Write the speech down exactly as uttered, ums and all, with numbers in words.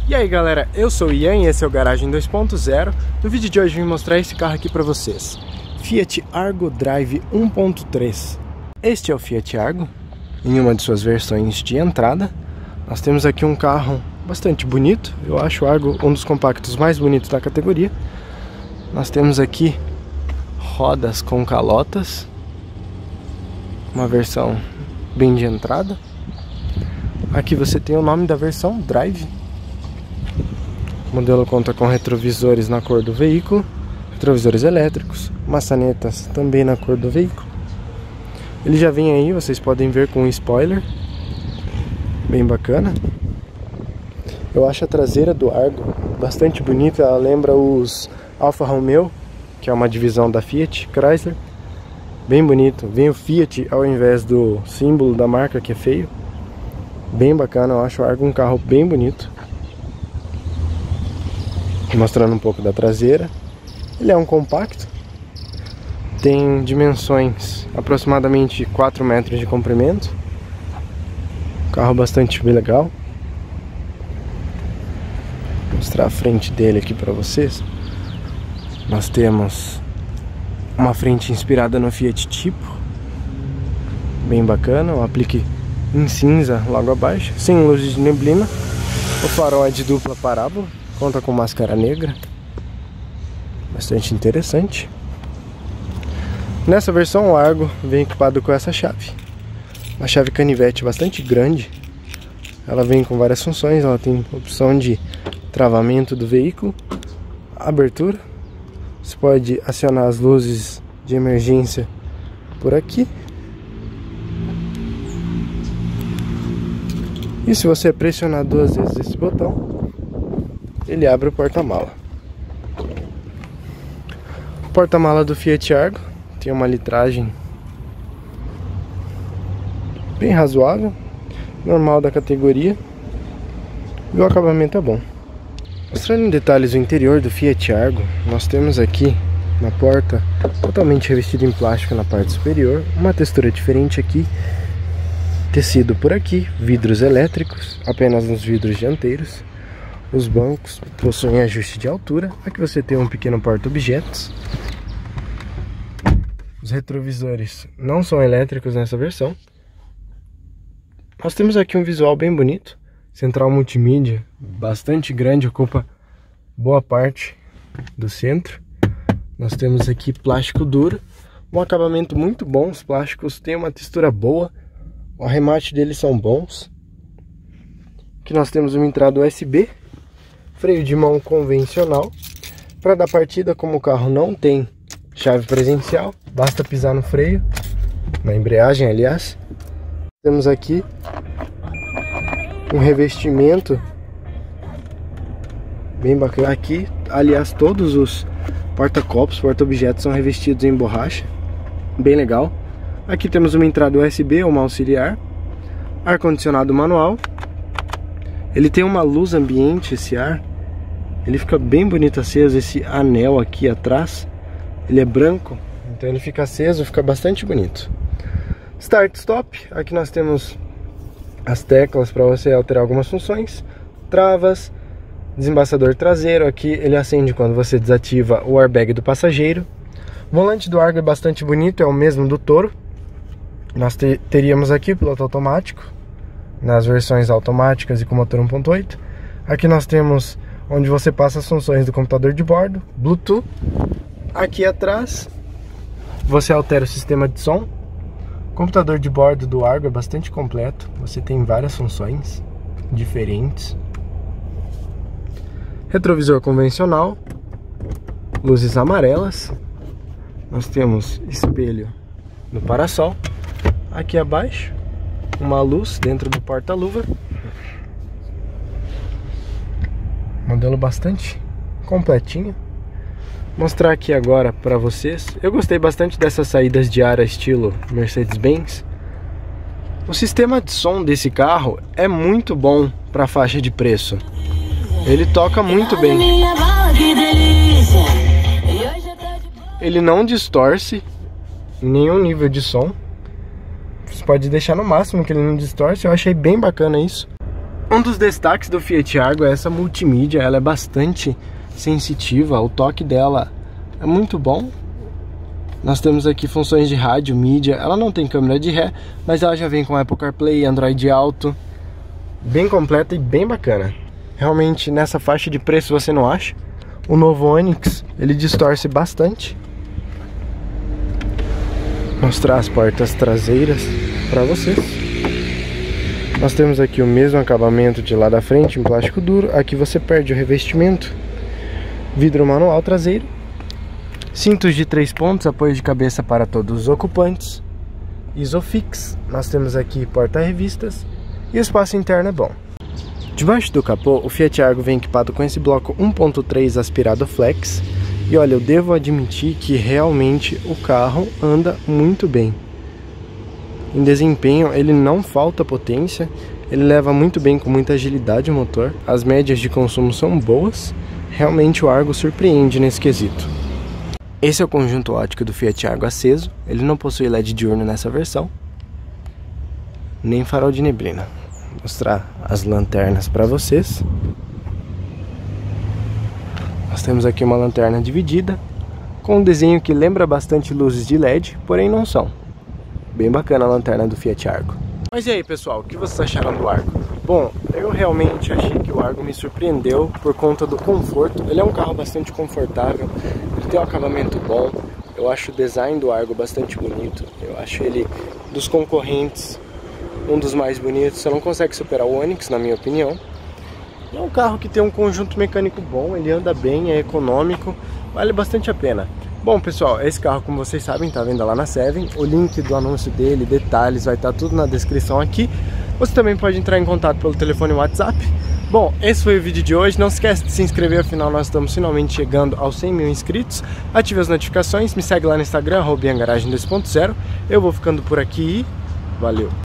E aí galera, eu sou o Ian e esse é o Garagem dois ponto zero. No vídeo de hoje eu vim mostrar esse carro aqui pra vocês, Fiat Argo Drive um ponto três. Este é o Fiat Argo, em uma de suas versões de entrada. Nós temos aqui um carro bastante bonito, eu acho o Argo um dos compactos mais bonitos da categoria. Nós temos aqui rodas com calotas, uma versão bem de entrada. Aqui você tem o nome da versão Drive. O modelo conta com retrovisores na cor do veículo, retrovisores elétricos, maçanetas também na cor do veículo. Ele já vem aí, vocês podem ver, com um spoiler bem bacana. Eu acho a traseira do Argo bastante bonita, ela lembra os Alfa Romeo, que é uma divisão da Fiat Chrysler. Bem bonito, vem o Fiat ao invés do símbolo da marca, que é feio. Bem bacana, eu acho o Argo um carro bem bonito. Mostrando um pouco da traseira. Ele é um compacto, tem dimensões aproximadamente quatro metros de comprimento. Carro bastante bem legal. Vou mostrar a frente dele aqui para vocês. Nós temos uma frente inspirada no Fiat Tipo, bem bacana, o aplique em cinza logo abaixo, sem luzes de neblina. O farol é de dupla parábola, conta com máscara negra, bastante interessante. Nessa versão o Argo vem equipado com essa chave, uma chave canivete bastante grande. Ela vem com várias funções, ela tem opção de travamento do veículo, abertura. Você pode acionar as luzes de emergência por aqui. E se você pressionar duas vezes esse botão, ele abre o porta-mala. O porta-mala do Fiat Argo tem uma litragem bem razoável, normal da categoria, e o acabamento é bom. Mostrando em detalhes o interior do Fiat Argo, nós temos aqui na porta, totalmente revestido em plástico na parte superior, uma textura diferente aqui, tecido por aqui, vidros elétricos, apenas nos vidros dianteiros. Os bancos possuem ajuste de altura. Aqui você tem um pequeno porta-objetos. Os retrovisores não são elétricos nessa versão. Nós temos aqui um visual bem bonito. Central multimídia bastante grande, ocupa boa parte do centro. Nós temos aqui plástico duro, um acabamento muito bom. Os plásticos têm uma textura boa, o arremate deles são bons. Aqui nós temos uma entrada U S B, freio de mão convencional. Para dar partida, como o carro não tem chave presencial, basta pisar no freio, na embreagem aliás. Temos aqui um revestimento bem bacana. Aqui, aliás, todos os porta-copos, porta-objetos são revestidos em borracha, bem legal. Aqui temos uma entrada U S B, uma auxiliar, ar-condicionado manual. Ele tem uma luz ambiente, esse ar, ele fica bem bonito aceso. Esse anel aqui atrás, ele é branco, então ele fica aceso, fica bastante bonito. Start Stop, aqui nós temos as teclas para você alterar algumas funções, travas, desembaçador traseiro. Aqui ele acende quando você desativa o airbag do passageiro. O volante do Argo é bastante bonito, é o mesmo do Toro. Nós te teríamos aqui piloto automático nas versões automáticas e com motor um ponto oito. Aqui nós temos onde você passa as funções do computador de bordo, Bluetooth. Aqui atrás você altera o sistema de som. O computador de bordo do Argo é bastante completo, você tem várias funções diferentes. Retrovisor convencional, luzes amarelas. Nós temos espelho no para-sol. Aqui abaixo, uma luz dentro do porta-luva. Modelo bastante completinho. Mostrar aqui agora para vocês. Eu gostei bastante dessas saídas de ar estilo Mercedes-Benz. O sistema de som desse carro é muito bom para a faixa de preço. Ele toca muito bem. Ele não distorce em nenhum nível de som. Você pode deixar no máximo que ele não distorce. Eu achei bem bacana isso. Um dos destaques do Fiat Argo é essa multimídia, ela é bastante sensitiva, o toque dela é muito bom. Nós temos aqui funções de rádio, mídia, ela não tem câmera de ré, mas ela já vem com Apple CarPlay, Android Auto, bem completa e bem bacana. Realmente nessa faixa de preço você não acha? O novo Onix, ele distorce bastante. Vou mostrar as portas traseiras para vocês. Nós temos aqui o mesmo acabamento de lá da frente em plástico duro. Aqui você perde o revestimento. Vidro manual traseiro. Cintos de três pontos, apoio de cabeça para todos os ocupantes. Isofix. Nós temos aqui porta-revistas. E o espaço interno é bom. Debaixo do capô, o Fiat Argo vem equipado com esse bloco um ponto três aspirado flex. E olha, eu devo admitir que realmente o carro anda muito bem. Em desempenho, ele não falta potência, ele leva muito bem com muita agilidade o motor, as médias de consumo são boas, realmente o Argo surpreende nesse quesito. Esse é o conjunto óptico do Fiat Argo aceso, ele não possui L E D diurno nessa versão, nem farol de neblina. Vou mostrar as lanternas para vocês. Nós temos aqui uma lanterna dividida, com um desenho que lembra bastante luzes de L E D, porém não são. Bem bacana a lanterna do Fiat Argo. Mas e aí pessoal, o que vocês acharam do Argo? Bom, eu realmente achei que o Argo me surpreendeu por conta do conforto. Ele é um carro bastante confortável, ele tem um acabamento bom. Eu acho o design do Argo bastante bonito. Eu acho ele, dos concorrentes, um dos mais bonitos. Você não consegue superar o Onix, na minha opinião. É um carro que tem um conjunto mecânico bom, ele anda bem, é econômico, vale bastante a pena. Bom pessoal, esse carro, como vocês sabem, está vendo lá na Seven. O link do anúncio dele, detalhes, vai estar tudo na descrição aqui. Você também pode entrar em contato pelo telefone WhatsApp. Bom, esse foi o vídeo de hoje. Não esquece de se inscrever, afinal nós estamos finalmente chegando aos cem mil inscritos. Ative as notificações, me segue lá no Instagram, arroba garagem dois ponto zero. Eu vou ficando por aqui e valeu!